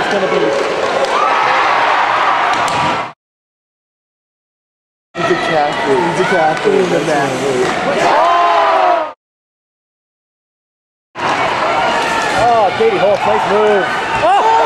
it's going to be. DeCathlete in the back. Oh, Katie Holtz, nice move. Oh!